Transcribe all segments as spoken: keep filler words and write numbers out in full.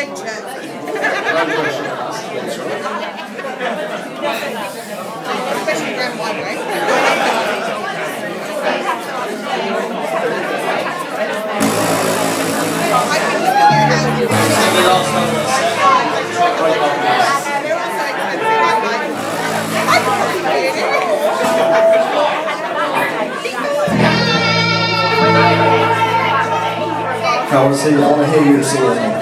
adventures. Especially around my way. I've been looking at how to do it. They're also expensive. I'm like, I could probably do it. I want to see, I want to hear you sing it.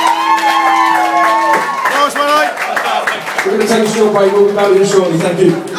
We're going to take a short break. We'll be back with you shortly. Thank you.